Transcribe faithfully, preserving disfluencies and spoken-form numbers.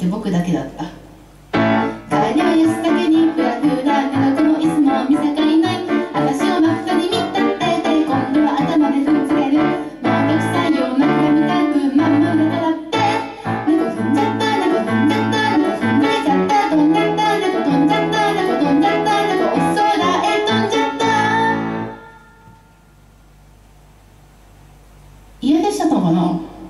って僕だけだった。帰りは安武にふらふら長くも椅子も見境ない私を真っ赤に見立てて今度は頭でふっつけるもうたくさんよ真っ赤みたくまんまだからって猫踏んじゃった猫踏んじゃった猫踏んでちゃった飛んじゃった猫飛んじゃった猫飛んじゃった猫お空へ飛んじゃった。家出しちゃったのかな。